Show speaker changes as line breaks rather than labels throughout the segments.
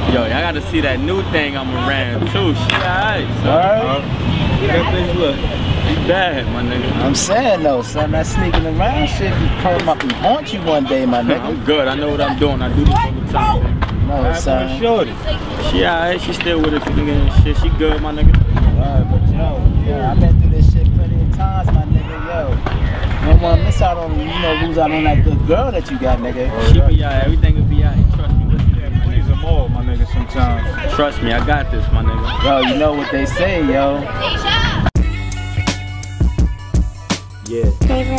Yo, y'all gotta see that new thing I'm around too. She alright, son.
Alright.
That bitch look. She bad, my nigga.
I'm saying though, son, that sneaking around shit can come up and haunt you one day, my nigga.
I'm good. I know what I'm doing. I do this all the time.
No, son.
Shorty. She alright. She still with it, nigga, and shit. She good, my nigga.
Alright, but yo, I've been through this shit plenty of times, my nigga. Yo, you don't wanna miss out on, lose out on that good girl that you got, nigga.
She be alright. Everything will be alright. Trust me.
Please them all, my nigga, sometimes.
Trust me. I got this, my nigga.
Yo, you know what they say, yo.
Yeah.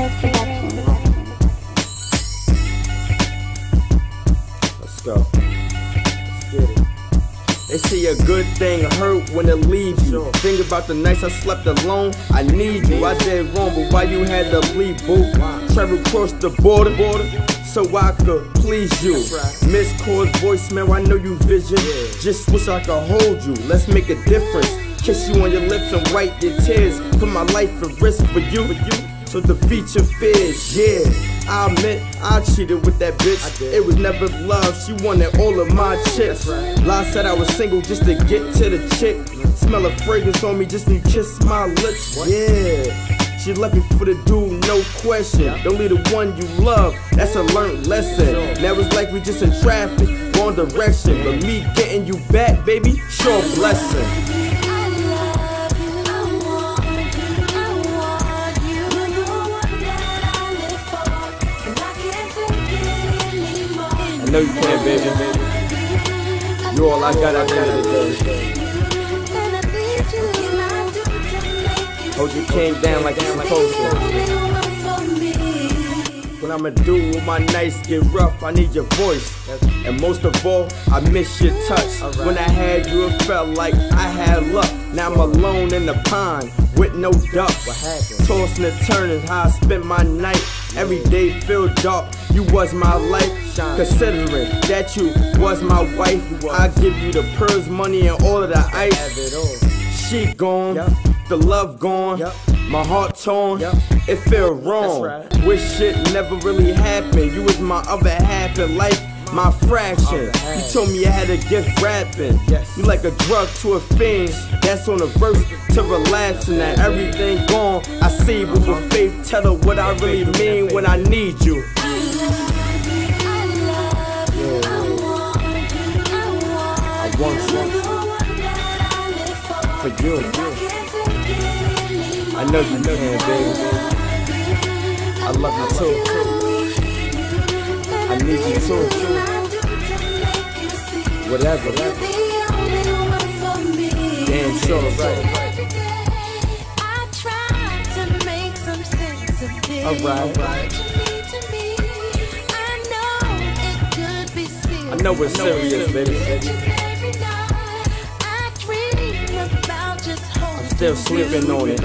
Let's go. Let's get it. They say a good thing hurt when it leaves you. Think about the nights I slept alone. I need you. I did wrong, but why you had to leave, boo? Travel across the border, so I could please you. Miss Cord's voicemail, I know you vision. Just wish I could hold you. Let's make a difference. Kiss you on your lips and wipe your tears. Put my life at risk for you. So defeat your fears, yeah. I admit I cheated with that bitch. It was never love, she wanted all of my chips. Lie said I was single just to get to the chick. Smell a fragrance on me just when you kiss my lips, yeah. She left me for the dude, no question. Don't leave the one you love, that's a learned lesson. Now it's like we just in traffic, wrong direction. But me getting you back, baby, sure blessing. I know you can, baby. You're all I got at the end of the day. Hold your king down like I'm supposed to. What I'ma do when my nights get rough, I need your voice. And most of all, I miss your touch. When I had you, it felt like I had luck. Now I'm alone in the pond with no ducks. Tossing and turning, how I spent my night. Every day feel dark, you was my life. Considering that you was my wife, I give you the pearls, money, and all of the ice. She gone, the love gone, my heart torn, it feel wrong. Wish shit never really happened. You was my other half in life, my fraction. You told me I had a gift rapping. You like a drug to a fiend, that's on the verse to relapsing. And everything gone, I see with my faith. Tell her what I really mean when I need you. I want you for you. I know you can, baby. I love you too. I need you too. Whatever. Damn sure, right. Alright. I know it's serious, baby. I'm still sleeping on it.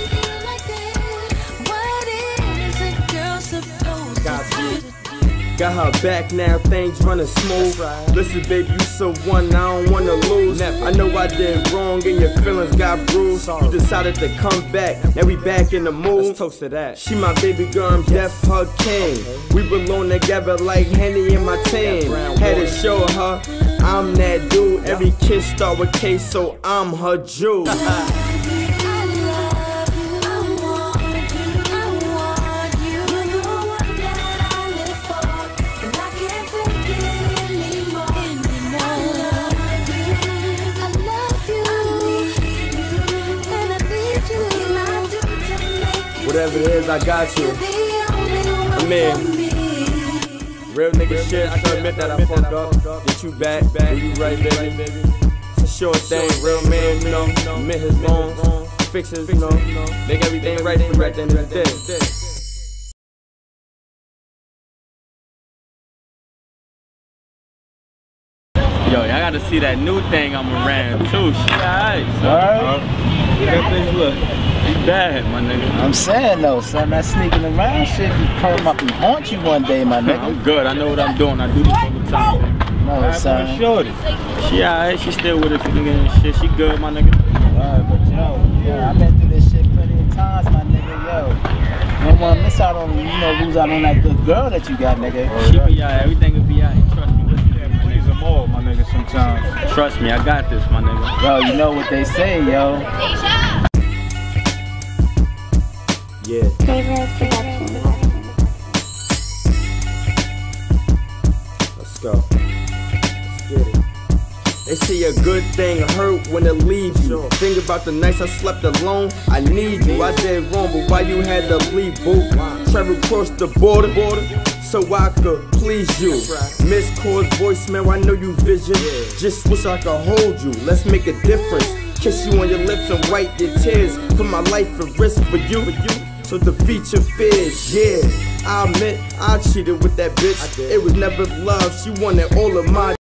Got her back now, things running smooth. Listen, baby, you so one, I don't wanna lose. I know I did wrong and your feelings got bruised. You decided to come back, now we back in the mood. Let's toast to that. She my baby girl, I'm deaf, her king. We belong together like Henny and my team. Had to show her I'm that dude. Every kiss start with K, so I'm her Jew. Whatever it is, I got you. I mean, real nigga shit, I can admit that I fucked up. Get you back, you right, baby. It's a short thing, real man, you know, admit his wrongs, fix his, you know, make everything right for you at the end of the day. Yo, y'all gotta see that new thing I'm around too. She alright, son.
Alright.
That bitch look. She bad, my nigga.
I'm saying though, son, that sneaking around shit can come up and haunt you one day, my nigga.
I'm good. I know what I'm doing. I do this all the time.
No, son.
Shorty.
She alright. She still with it, nigga, and shit. She good, my nigga.
Alright, but yo, I've been through this shit plenty of times, my nigga. Yo, you don't wanna miss out on, lose out on that good girl that you got, nigga.
She be alright. Everything will be alright. Trust me.
Please them all, my nigga. sometimes.
Trust me, I got this, my nigga.
Yo, you know what they say, yo.
Yeah.
Favorite production.
Let's go. Let's get it. They say a good thing hurt when it leaves you. Think about the nights I slept alone. I need you. I did wrong, but why you had to leave, boo? Travel across the border, so I could please you. Miss Cord's voicemail, I know you vision. Just wish I could hold you. Let's make a difference. Kiss you on your lips and wipe your tears. Put my life at risk for you. So defeat your fears, yeah. I admit I cheated with that bitch. It was never love. She wanted all of my